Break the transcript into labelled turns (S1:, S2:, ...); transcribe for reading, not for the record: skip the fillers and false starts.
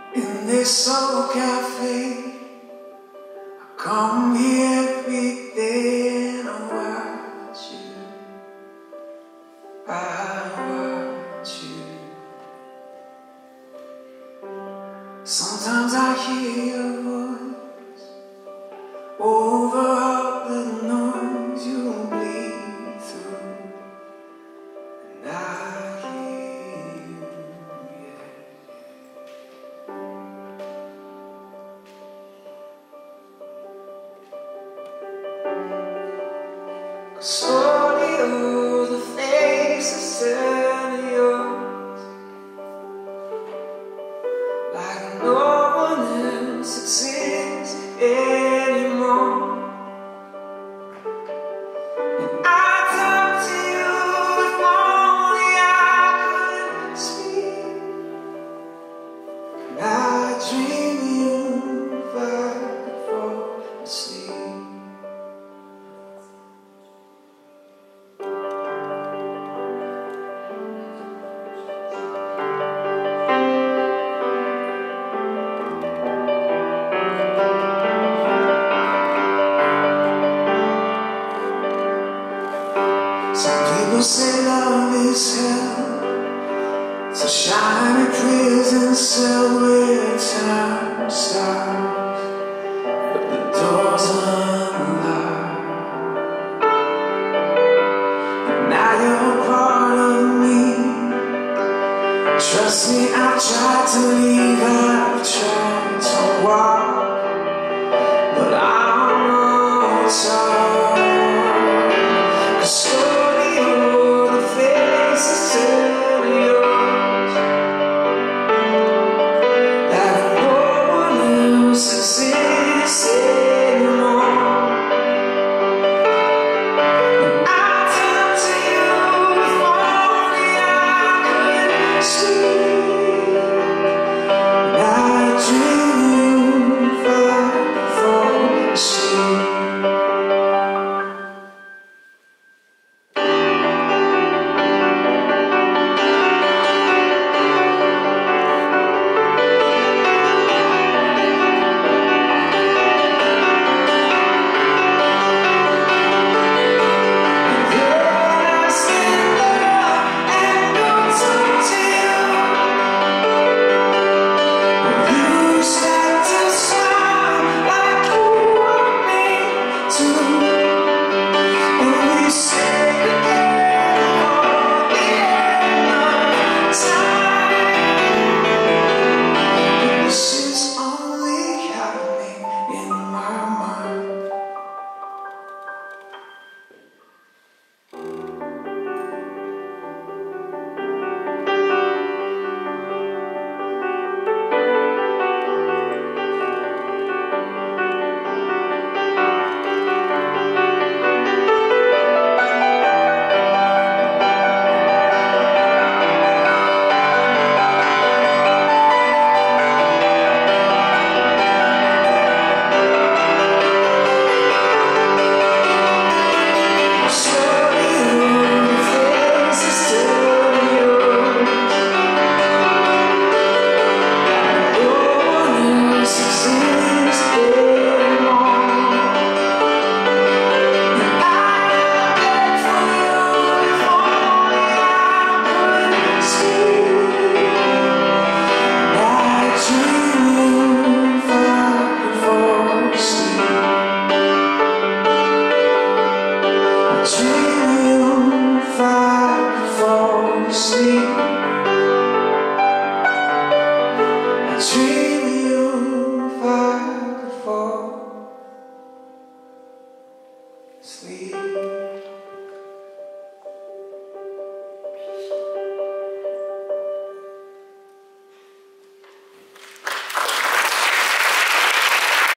S1: In this old cafe, I come here every day and I watch you. I watch you. Sometimes I hear your voice over all the noise you bleed through, and I hear you, yeah. Slowly all the faces turn to yours, like no one else exists anymore. And I talk to you if only I could speak. And I dream you if I could fall asleep. Some people say love is hell, it's a shiny prison cell where time stops, but the door's unlocked. And now you're part of me. Trust me, I've tried to leave, I've tried to walk, but I'm on top. Sleep.